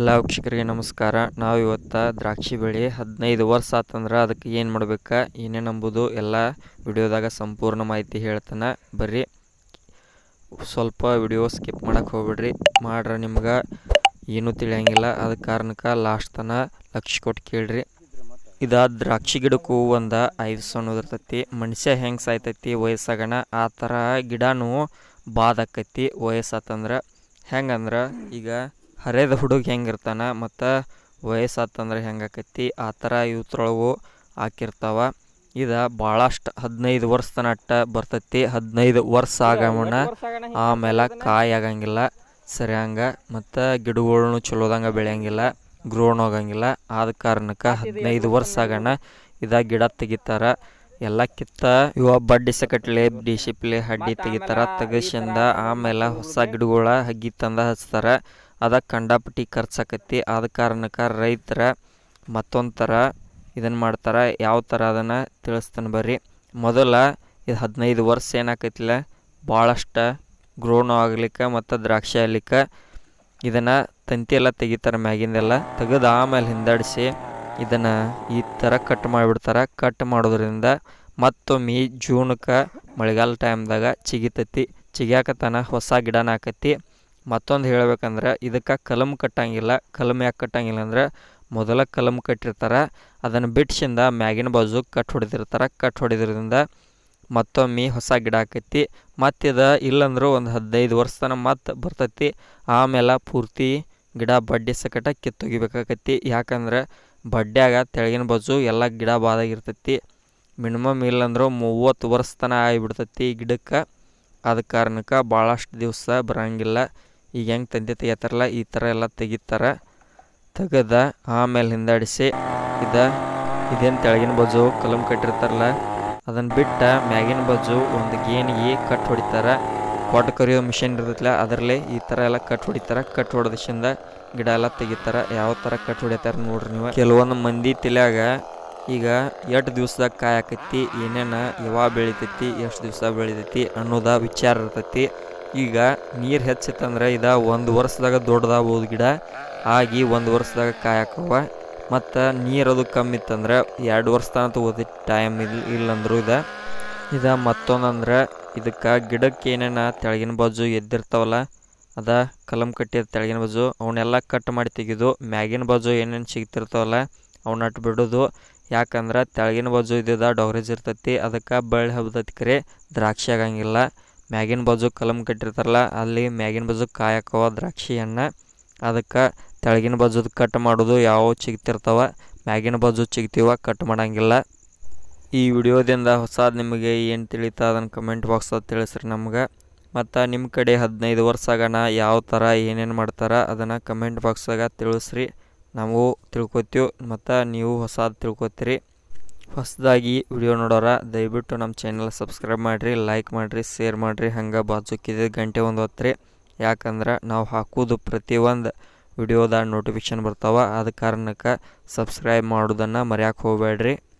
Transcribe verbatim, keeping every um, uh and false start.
ಎಲ್ಲ ವೀಕ್ಷಕರಿಗೆ ನಮಸ್ಕಾರ. ನಾವು ಇವತ್ತು ದ್ರಾಕ್ಷಿ ಬೆಳೆ ಹದಿನೈದು ವರ್ಷ ಆತಂದ್ರೆ ಅದಕ್ಕೆ ಏನು ಮಾಡ್ಬೇಕು ಏನೇನು ಅಂಬುದು ಎಲ್ಲ ವಿಡಿಯೋದಾಗ ಸಂಪೂರ್ಣ ಮಾಹಿತಿ ಹೇಳ್ತಾನೆ. ಬರ್ರಿ ಸ್ವಲ್ಪ ವಿಡಿಯೋ ಸ್ಕಿಪ್ ಮಾಡಕ್ಕೆ ಹೋಗ್ಬಿಡ್ರಿ, ಮಾಡ್ರೆ ನಿಮ್ಗೆ ಏನೂ ತಿಳಿಯಂಗಿಲ್ಲ. ಅದ ಕಾರಣಕ್ಕೆ ಲಾಸ್ಟ್ ತನ ಲಕ್ಷ ಕೊಟ್ಟು ಕೇಳ್ರಿ. ಇದು ದ್ರಾಕ್ಷಿ ಗಿಡಕ್ಕೂ ಒಂದು ಐದು ಸಣ್ಣ ಇರ್ತೈತಿ. ಮನುಷ್ಯ ಹೆಂಗೆ ಸಾಯ್ತೈತಿ ವಯಸ್ಸಾಗಣ ಆ ಥರ ಗಿಡನೂ ಬಾದಾಕೈತಿ ವಯಸ್ಸಾತಂದ್ರೆ. ಹೆಂಗಂದ್ರೆ ಈಗ ಹರಿದ ಹುಡುಗ ಹೆಂಗಿರ್ತಾನೆ ಮತ್ತು ವಯಸ್ಸಾತಂದ್ರೆ ಹೆಂಗೆ ಆಕೈತಿ ಆ ಥರ ಇವತ್ರೊಳಗೂ ಹಾಕಿರ್ತಾವ. ಇದು ಭಾಳಷ್ಟು ಹದಿನೈದು ವರ್ಷ ತನಕ ಬರ್ತೈತಿ. ಹದಿನೈದು ವರ್ಷ ಆಗಮನ ಆಮೇಲೆ ಕಾಯಿ ಆಗಂಗಿಲ್ಲ ಸರಿಯಂಗ, ಮತ್ತು ಗಿಡಗಳ್ನು ಚಲೋದಂಗೆ ಬೆಳೆಯಂಗಿಲ್ಲ, ಗ್ರೋನ್ ಹೋಗಂಗಿಲ್ಲ. ಆದ ಕಾರಣಕ್ಕೆ ಹದಿನೈದು ವರ್ಷ ಆಗೋಣ ಇದ ಗಿಡ ತೆಗಿತಾರೆ. ಎಲ್ಲ ಕಿತ್ತ ಇವ ಬಡ್ಡಿಸ ಕಟ್ಲೆ ಡಿಸಿಪ್ಲೆ ಹಡ್ಡಿ ತೆಗಿತಾರ. ತೆಗಿಸಿಂದ ಆಮೇಲೆ ಹೊಸ ಗಿಡಗಳ ಹಗ್ಗಿ ತಂದ ಹಚ್ತಾರೆ. ಅದಕ್ಕೆ ಕಂಡಾಪಟ್ಟಿ ಖರ್ಚಾಕತಿ. ಆದ ಕಾರಣಕ್ಕೆ ರೈತರ ಮತ್ತೊಂದು ಥರ ಇದನ್ನು ಮಾಡ್ತಾರೆ. ಯಾವ ಥರ ಅದನ್ನು ತಿಳಿಸ್ತಾನೆ ಬರ್ರಿ. ಮೊದಲ ಇದು ಹದಿನೈದು ವರ್ಷ ಏನಾಕೈತಿಲ್ಲ ಭಾಳಷ್ಟು ಗ್ರೋನು ಆಗ್ಲಿಕ್ಕೆ ಮತ್ತು ದ್ರಾಕ್ಷಿ ಆಗ್ಲಿಕ್ಕೆ ಇದನ್ನು ತಂತಿ ಎಲ್ಲ ತೆಗಿತಾರೆ. ಮ್ಯಾಗಿಂದೆಲ್ಲ ತೆಗೆದು ಆಮೇಲೆ ಹಿಂದಾಡಿಸಿ ಇದನ್ನು ಈ ಥರ ಕಟ್ ಮಾಡಿಬಿಡ್ತಾರೆ. ಕಟ್ ಮಾಡೋದ್ರಿಂದ ಮತ್ತೊಮ್ಮೆ ಜೂನ್ಗೆ ಮಳೆಗಾಲ ಟೈಮ್ದಾಗ ಚಿಗಿತೈತಿ. ಚಿಗ್ಯಾಕತನ ಹೊಸ ಗಿಡನ ಹಾಕೈತಿ. ಮತ್ತೊಂದು ಹೇಳ್ಬೇಕಂದ್ರೆ ಇದಕ್ಕೆ ಕಲಮ್ ಕಟ್ಟಂಗಿಲ್ಲ. ಕಲಮ್ ಯಾಕೆ ಕಟ್ಟಂಗಿಲ್ಲ ಅಂದ್ರೆ ಮೊದಲ ಕಲಮ್ ಕಟ್ಟಿರ್ತಾರೆ, ಅದನ್ನು ಬಿಟ್ಸಿಂದ ಮ್ಯಾಗಿನ ಬಾಜು ಕಟ್ ಹೊಡೆದಿರ್ತಾರೆ. ಕಟ್ ಹೊಡೆದ್ರಿಂದ ಮತ್ತೊಮ್ಮೆ ಹೊಸ ಗಿಡ ಆಕೈತಿ. ಮತ್ತಿದು ಇಲ್ಲಂದ್ರೂ ಒಂದು ಹದಿನೈದು ವರ್ಷ ತನಕ ಮತ್ತೆ ಬರ್ತೈತಿ. ಆಮೇಲೆ ಪೂರ್ತಿ ಗಿಡ ಬಡ್ಡಿ ಸಕಟ ಕಿತ್ತೊಗಿಬೇಕಾಕೈತಿ. ಯಾಕಂದ್ರೆ ಬಡ್ಡ್ಯಾಗ ತೆಳಗಿನ ಬಾಜು ಎಲ್ಲ ಗಿಡ ಬಾದಾಗಿರ್ತೈತಿ. ಮಿನಿಮಮ್ ಇಲ್ಲಂದ್ರೂ ಮೂವತ್ತು ವರ್ಷ ತನಕ ಆಗಿಬಿಡ್ತೈತಿ ಈ ಗಿಡಕ್ಕೆ. ಆದ ಕಾರಣಕ್ಕೆ ಭಾಳಷ್ಟು ದಿವಸ ಬರೋಂಗಿಲ್ಲ. ಈಗ ಹೆಂಗೆ ತಂದೆ ತೆಗಿತಾರಲ್ಲ ಈ ಥರ ಎಲ್ಲ ತೆಗಿತಾರೆ. ತೆಗೆದ ಆಮೇಲೆ ಹಿಂದಾಡಿಸಿ ಇದು ಇದೇನು ತೆಳಗಿನ ಬಾಜು ಕಲಮ್ ಕಟ್ಟಿರ್ತಾರಲ್ಲ ಅದನ್ನು ಬಿಟ್ಟು ಮ್ಯಾಗಿನ ಬಾಜು ಒಂದು ಗೇಣಿಗೆ ಕಟ್ ಹೊಡಿತಾರೆ. ಕೊಟ್ಟು ಕರಿಯೋ ಮಿಷಿನ್ ಇರ್ತೈತಿಲ್ಲ ಅದರಲ್ಲೇ ಈ ಥರ ಎಲ್ಲ ಕಟ್ ಹೊಡಿತಾರೆ. ಕಟ್ ಹೊಡೆದಶಿಂದ ಗಿಡ ಎಲ್ಲ ತೆಗಿತಾರೆ. ಯಾವ ಥರ ಕಟ್ ಹೊಡಿತಾರೆ ನೋಡ್ರಿ ನೀವು. ಕೆಲವೊಂದು ಮಂದಿ ತಲೆಯಾಗ ಈಗ ಎಷ್ಟು ದಿವ್ಸದಾಗ ಕಾಯಿ ಆಕೈತಿ, ಏನೇನು ಯಾವಾಗ ಬೆಳಿತೈತಿ, ಎಷ್ಟು ದಿವಸ ಬೆಳಿತೈತಿ ಅನ್ನೋದ ವಿಚಾರ ಇರ್ತೈತಿ. ಈಗ ನೀರು ಹೆಚ್ಚಿತ್ತಂದ್ರೆ ಇದು ಒಂದು ವರ್ಷದಾಗ ದೊಡ್ಡದಾಗ್ಬೋದು ಗಿಡ ಆಗಿ ಒಂದು ವರ್ಷದಾಗ ಕಾಯಿ ಹಾಕವ. ಮತ್ತು ನೀರದು ಕಮ್ಮಿ ಇತ್ತಂದ್ರೆ ಎರಡು ವರ್ಷ ತನಕ ತಗೋತೈತಿ ಟೈಮ್. ಇಲ್ಲ ಇಲ್ಲಂದ್ರು ಇದು ಇದು ಮತ್ತೊಂದಂದ್ರೆ ಇದಕ್ಕೆ ಗಿಡಕ್ಕೆ ಏನೇನು ತೆಳಗಿನ ಬಾಜು ಎದ್ದಿರ್ತಾವಲ್ಲ ಅದ ಕಲಮ್ ಕಟ್ಟಿದ ತೆಳಗಿನ ಬಾಜು ಅವನ್ನೆಲ್ಲ ಕಟ್ ಮಾಡಿ ತೆಗೆದು ಮ್ಯಾಗಿನ ಬಾಜು ಏನೇನು ಸಿಗ್ತಿರ್ತಾವಲ್ಲ ಅವನ್ನ ಅಟ್ಟು ಬಿಡೋದು. ಯಾಕಂದ್ರೆ ತೆಳಗಿನ ಬಾಜು ಇದ್ದಿದ್ದ ಡೊಗ್ರೇಜ್ ಇರ್ತೈತಿ, ಅದಕ್ಕೆ ಬಳ್ಳಿ ಹಬ್ಬದೈತಿ. ಕರೆ ದ್ರಾಕ್ಷಿ ಆಗಂಗಿಲ್ಲ. ಮ್ಯಾಗಿನ ಬಾಜು ಕಲಮ್ ಕಟ್ಟಿರ್ತಾರಲ್ಲ ಅಲ್ಲಿ ಮ್ಯಾಗಿನ ಬಾಜು ಕಾಯಿ ಹಾಕವ ದ್ರಾಕ್ಷಿ ಹಣ್ಣು. ಅದಕ್ಕೆ ತೆಳಗಿನ ಬಾಜುದು ಕಟ್ ಮಾಡೋದು ಯಾವ ಚಿಗ್ತಿರ್ತಾವ, ಮ್ಯಾಗಿನ ಬಾಜು ಚಿಗ್ತೀವ ಕಟ್ ಮಾಡೋಂಗಿಲ್ಲ. ಈ ವಿಡಿಯೋದಿಂದ ಹೊಸದು ನಿಮಗೆ ಏನು ತಿಳಿತಾ ಅದನ್ನು ಕಮೆಂಟ್ ಬಾಕ್ಸಲ್ಲಿ ತಿಳಿಸ್ರಿ ನಮ್ಗೆ. ಮತ್ತು ನಿಮ್ಮ ಕಡೆ ಹದಿನೈದು ವರ್ಷ ಆಗೋಣ ಯಾವ ಥರ ಏನೇನು ಮಾಡ್ತಾರೆ ಅದನ್ನು ಕಮೆಂಟ್ ಬಾಕ್ಸಾಗ ತಿಳಿಸ್ರಿ. ನಾವು ತಿಳ್ಕೊತೀವಿ ಮತ್ತು ನೀವು ಹೊಸದು ತಿಳ್ಕೊತೀರಿ. ಹೊಸದಾಗಿ ವಿಡಿಯೋ ನೋಡೋರ ದಯವಿಟ್ಟು ನಮ್ಮ ಚಾನಲ್ ಸಬ್ಸ್ಕ್ರೈಬ್ ಮಾಡಿರಿ, ಲೈಕ್ ಮಾಡಿರಿ, ಶೇರ್ ಮಾಡಿರಿ. ಹಂಗೆ ಬಾಜುಕಿದ ಗಂಟೆ ಒಂದು ಹೊತ್ರಿ. ಯಾಕಂದ್ರೆ ನಾವು ಹಾಕೋದು ಪ್ರತಿಯೊಂದು ವಿಡಿಯೋದ ನೋಟಿಫಿಕೇಷನ್ ಬರ್ತಾವೆ. ಆದ ಕಾರಣಕ್ಕೆ ಸಬ್ಸ್ಕ್ರೈಬ್ ಮಾಡೋದನ್ನು ಮರ್ಯಾಕೆ ಹೋಗಬೇಡ್ರಿ.